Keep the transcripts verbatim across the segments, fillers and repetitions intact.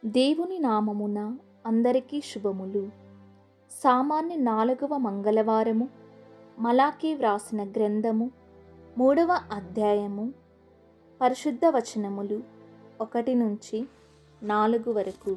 దేవుని నామమున అందరికీ శుభములు. సామాన్య నాలుగవ మంగళవారము. మలాకీ వ్రాసిన గ్రంథము మూడవ అధ్యాయము. పరిశుద్ధ వచనములు ఒకటి నుంచి నాలుగు వరకు.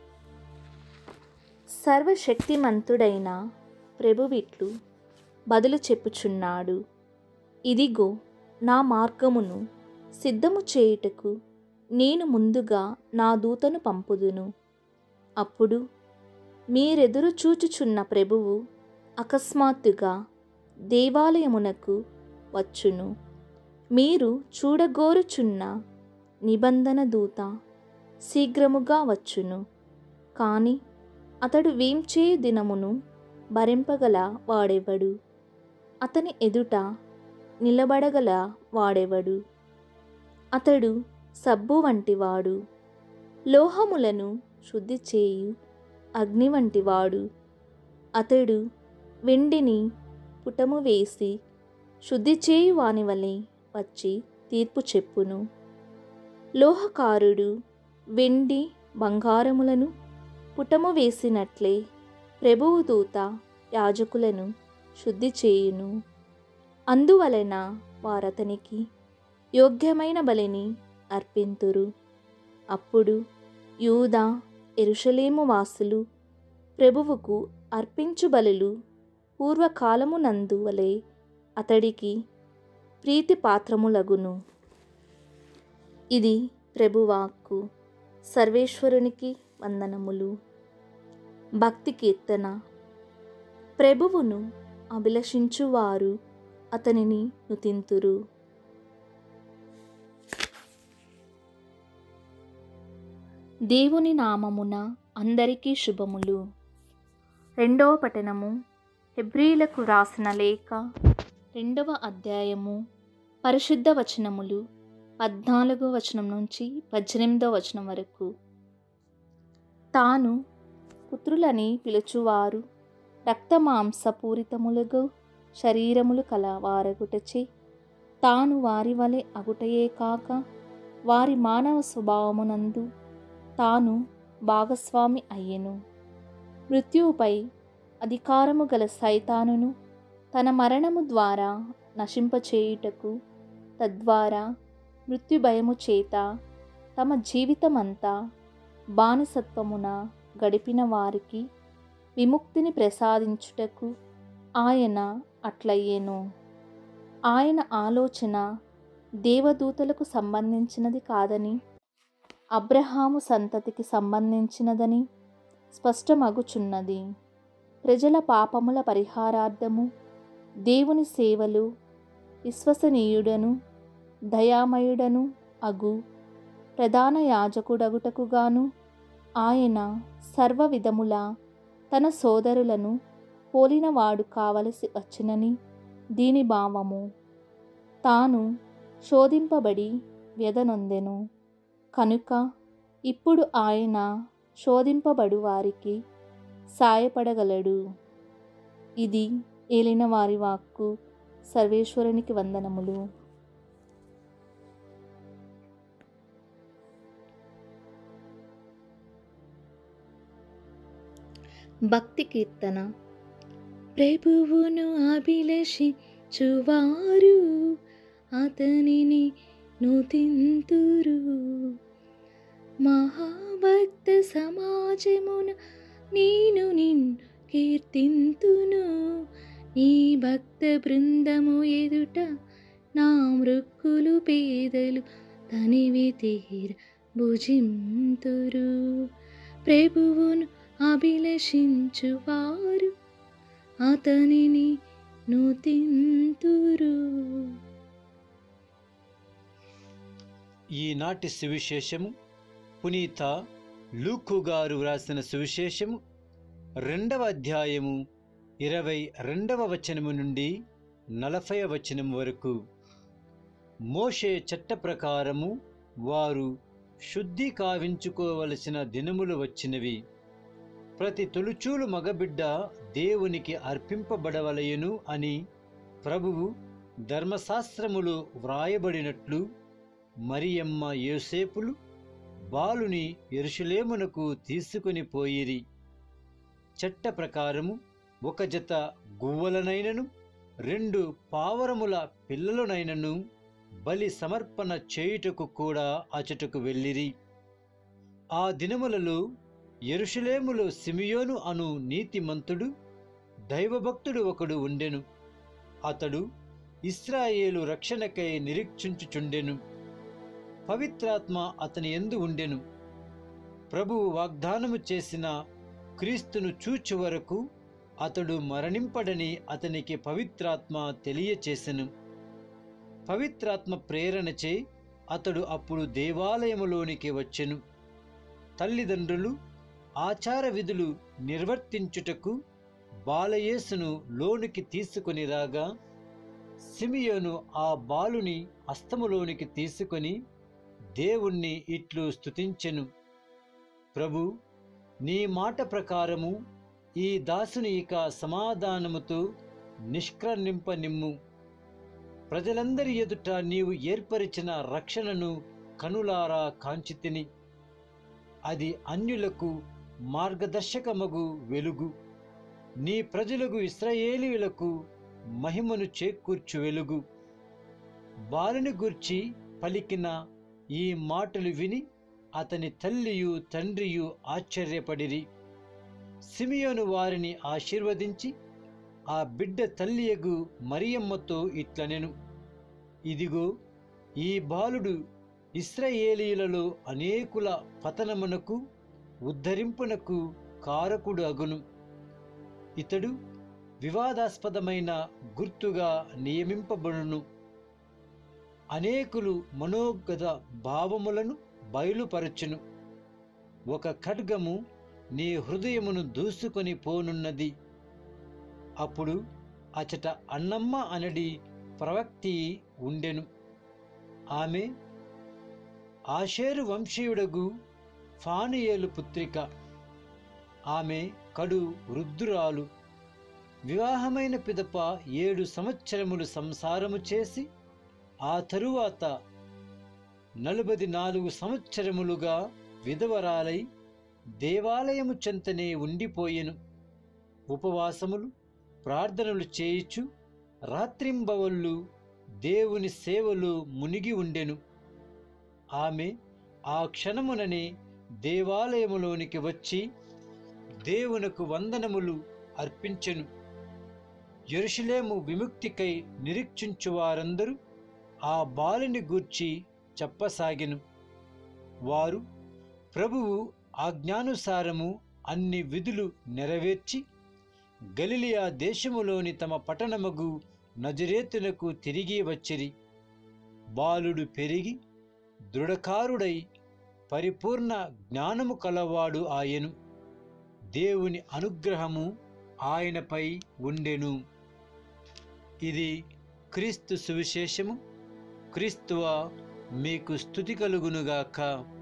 సర్వశక్తిమంతుడైన ప్రభువిట్లు బదులు చెప్పుచున్నాడు. ఇదిగో, నా మార్గమును సిద్ధము చేయుటకు నేను ముందుగా నా దూతను పంపుదును. అప్పుడు మీరెదురు చూచుచున్న ప్రభువు అకస్మాత్తుగా దేవాలయమునకు వచ్చును. మీరు చూడగోరుచున్న నిబంధన దూత శీఘ్రముగా వచ్చును. కాని అతడు వేంచేయు దినమును భరింపగల వాడెవడు? అతని ఎదుట నిలబడగల వాడెవడు? అతడు సబ్బు వంటివాడు, లోహములను శుద్ధి చేయు అగ్ని వంటివాడు. అతడు వెండిని పుటము వేసి శుద్ధి చేయు వాని వలె వచ్చి తీర్పు చెప్పును. లోహకారుడు వెండి బంగారములను పుటము వేసినట్లే ప్రభువు దూత యాజకులను శుద్ధి చేయును. అందువలన వారతనికి యోగ్యమైన బలిని అర్పింతురు. అప్పుడు యూదా యెరూషలేము వాసులు ప్రభువుకు అర్పించు బలులు పూర్వకాలమునందు వలె అతడికి ప్రీతిపాత్రములగును. ఇది ప్రభువాక్కు. సర్వేశ్వరునికి వందనములు. భక్తి కీర్తన. ప్రభువును అభిలషించువారు అతనిని స్తుతింతురు. దేవుని నామమున అందరికీ శుభములు. రెండవ పఠనము. హెబ్రీలకు రాసిన లేఖ రెండవ అధ్యాయము. పరిశుద్ధ వచనములు పద్నాలుగో వచనం నుంచి పద్దెనిమిదో వచనం వరకు. తాను పుత్రులని పిలుచువారు రక్తమాంసపూరితములుగు శరీరములు కల వారగుటచే తాను వారి వలె అగుటయే కాక వారి మానవ స్వభావమునందు తాను భాగస్వామి అయ్యెను. మృత్యువుపై అధికారము గల సైతానును తన మరణము ద్వారా నశింపచేయుటకు, తద్వారా మృత్యుభయము చేత తమ జీవితమంతా బానిసత్వమున గడిపిన వారికి విముక్తిని ప్రసాదించుటకు ఆయన అట్లయ్యెను. ఆయన ఆలోచన దేవదూతలకు సంబంధించినది కాదని, అబ్రహాము సంతతికి సంబంధించినదని స్పష్టమగుచున్నది. ప్రజల పాపముల పరిహారార్థము దేవుని సేవలు విశ్వసనీయుడను దయామయుడను అగు ప్రధాన యాజకుడగుటకుగాను ఆయన సర్వ విధముల తన సోదరులను పోలినవాడు కావలసి వచ్చునని దీని భావము. తాను శోధింపబడి వ్యధనొందెను కనుక ఇప్పుడు ఆయన శోధింపబడు వారికి సాయపడగలడు. ఇది ఏలిన వారి వాక్కు. సర్వేశ్వరునికి వందనములు. భక్తి కీర్తన. ప్రభువును అభిలషించువారు అతనిని స్తుతింతురు. మహాభక్త సమాజమున నేను నిన్ను కీర్తింతును. నీ భక్త బృందము ఎదుట నా మృక్కులు పేదలు తనివి తీర భుజింతురు. ప్రభువును అభిలషించువారు అతనిని స్తుతింతురు. ఈనాటి సువిశేషము పునీత లూకు గారు వ్రాసిన సువిశేషము రెండవ అధ్యాయము ఇరవై రెండవ వచనము నుండి నలభై వచనం వరకు. మోషే చట్ట ప్రకారము వారు శుద్ధి కావించుకోవలసిన దినములు వచ్చినవి. ప్రతి తొలుచూలు మగబిడ్డ దేవునికి అర్పింపబడవలయును అని ప్రభువు ధర్మశాస్త్రములో వ్రాయబడినట్లు మరియమ్మ యోసేపులు బాలుని యెరూషలేమునకు తీసుకొని పోయిరి. చట్ట ప్రకారము ఒక జత గువ్వలనైనను రెండు పావరముల పిల్లలనైనను బలి సమర్పణ చేయుటకు కూడా అచటకు వెళ్ళిరి. ఆ దినములలో యెరూషలేములో సిమియోను అను నీతిమంతుడు దైవభక్తుడు ఒకడు ఉండెను. అతడు ఇశ్రాయేలు రక్షణకై నిరీక్షించుచుండెను. పవిత్రాత్మ అతని యందు ఉండెను. ప్రభువు వాగ్దానము చేసిన క్రీస్తును చూచు వరకు అతడు మరణింపడని అతనికి పవిత్రాత్మ తెలియచేసెను. పవిత్రాత్మ ప్రేరణచే అతడు అప్పుడు దేవాలయములోనికి వచ్చెను. తల్లిదండ్రులు ఆచార విధులు నిర్వర్తించుటకు బాలయేసును లోనికి తీసుకొని రాగా సిమియోను ఆ బాలుని హస్తములోనికి తీసుకొని దేవుణ్ణి ఇట్లు స్తుతించెను. ప్రభు, నీ మాట ప్రకారము ఈ దాసుని ఇక సమాధానముతో నిష్క్రమింపనిమ్ము. ప్రజలందరి ఎదుట నీవు ఏర్పరిచిన రక్షణను కనులారా కాంచితిని. అది అన్యులకు మార్గదర్శకమగు వెలుగు, నీ ప్రజలకు ఇశ్రాయేలీయులకు మహిమను చేకూర్చు వెలుగు. బాలుని గూర్చి పలికిన ఈ మాటలు విని అతని తల్లియు తండ్రియు ఆశ్చర్యపడిరి. సిమియోను వారిని ఆశీర్వదించి ఆ బిడ్డ తల్లియగు మరియమ్మతో ఇట్లనెను, ఇదిగో, ఈ బాలుడు ఇశ్రాయేలీయులలో అనేకుల పతనమునకు ఉద్ధరింపునకు కారకుడు అగును. ఇతడు వివాదాస్పదమైన గుర్తుగా నియమింపబడును. అనేకులు మనోగత భావములను బయలుపరచును. ఒక ఖడ్గము నీ హృదయమును దూసుకొని పోనున్నది. అప్పుడు అచట అన్నమ్మ అనడి ప్రవక్తి ఉండెను. ఆమె ఆషేరు వంశీయుడగు ఫానుయేలు పుత్రిక. ఆమె కడు వృద్ధురాలు. వివాహమైన పిదప ఏడు సంవత్సరములు సంసారము చేసి ఆ తరువాత నలభై నాలుగు సంవత్సరములుగా విధవరాలై దేవాలయము చెంతనే ఉండిపోయెను. ఉపవాసములు ప్రార్థనలు చేయుచు రాత్రింబవళ్ళు దేవుని సేవలు మునిగి ఉండెను. ఆమె ఆ క్షణముననే దేవాలయములోనికి వచ్చి దేవునకు వందనములు అర్పించెను. యెరూషలేము విముక్తికై నిరీక్షించు వారందరూ ఆ బాలుని గూర్చి చెప్పసాగెను. వారు ప్రభువు ఆజ్ఞానుసారము అన్ని విధులు నెరవేర్చి గలిలియా దేశములోని తమ పట్టణమగు నజరేతునకు తిరిగి వచ్చిరి. బాలుడు పెరిగి దృఢకారుడై పరిపూర్ణ జ్ఞానము కలవాడు ఆయను. దేవుని అనుగ్రహము ఆయనపై ఉండెను. ఇది క్రీస్తు సువిశేషము. క్రీస్తువా, మీకు స్తుతి కలుగునుగాక.